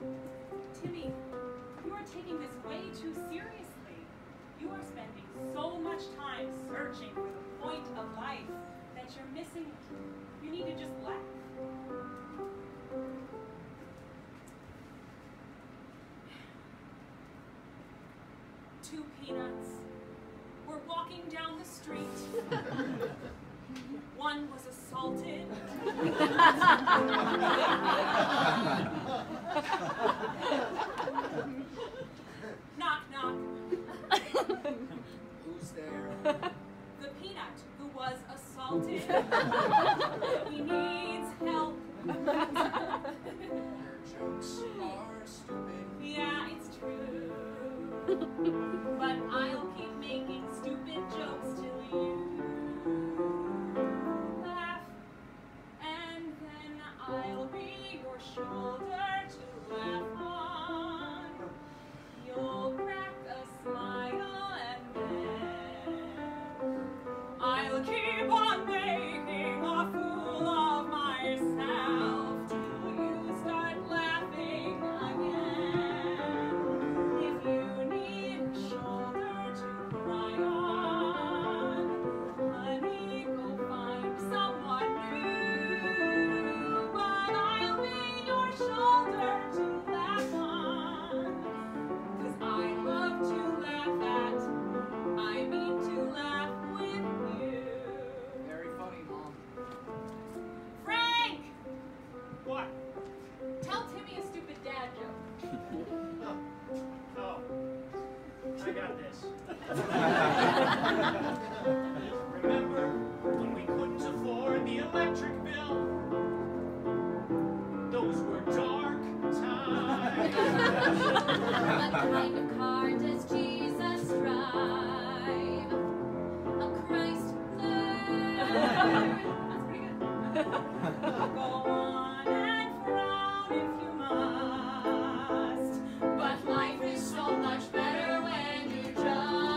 Timmy, you are taking this way too seriously. You are spending so much time searching for the point of life that you're missing it. You need to just laugh. Two peanuts were walking down the street. One was assaulted. Knock, knock. Who's there? The peanut who was assaulted. He needs help. Your jokes are stupid. Yeah, it's true. But I'll keep making stupid jokes till you laugh. And then I'll be your shoulder to laugh on. You'll crack a smile and then I'll keep on making a fool of myself till you start laughing again. If you need a shoulder to cry on, honey, go find someone new. But I'll be your shoulder to laugh on, 'cause I love to laugh at, I mean to laugh with you. Very funny, Mom. Frank! What? Tell Timmy a stupid dad joke. Oh. I got this. Remember when we couldn't afford the electric bill? Those were dark times. What kind of car does Jesus drive? A Chrysler. That's pretty good. Go on and frown if you must, but life is so much better when you just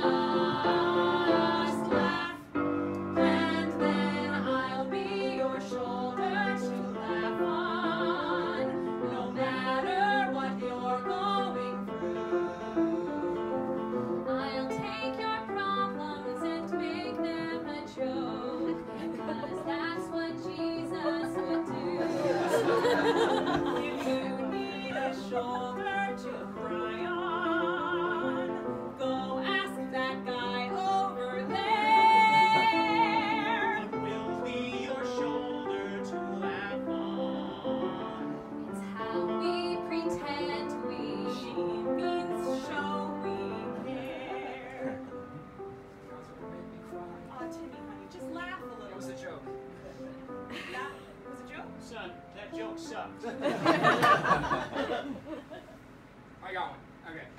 laugh. And then I'll be your shoulder to laugh on, no matter what you're going through. I'll take your problems and make them a joke, 'cause that's what Jesus would do. If you need a shoulder to cry on, go ask that guy over there. It will be your shoulder to laugh on. It's how we pretend we She means show we care. Girls ever made me cry. Aw, Timmy, honey, just laugh a It was little. a joke. That was a joke? Son, that joke sucked. I got one. Okay.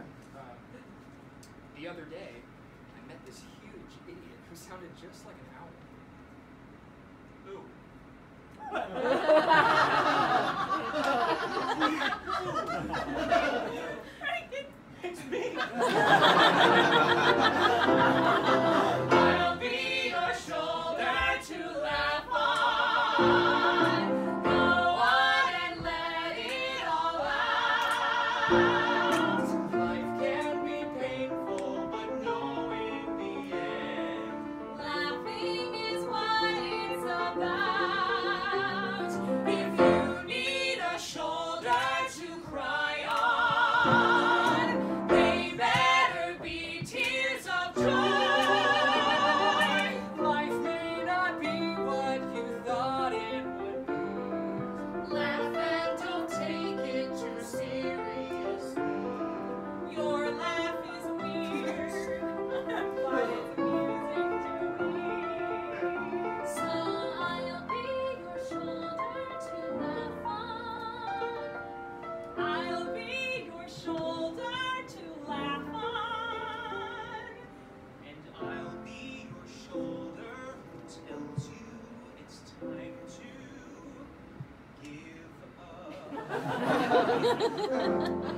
The other day, I met this huge idiot who sounded just like an owl. Who? It's me. I'll be your shoulder to laugh on. Go on and let it all out. Life can be painful, but no in the end. laughing is what it's about. If you need a shoulder to cry on, they better be tears of joy. Life may not be what you thought it would be. Laugh and don't take it too seriously. Your laugh is weird, but it's music to me. So I'll be your shoulder to laugh on. I'll be your shoulder to laugh on. And I'll be your shoulder who tells you it's time to give up.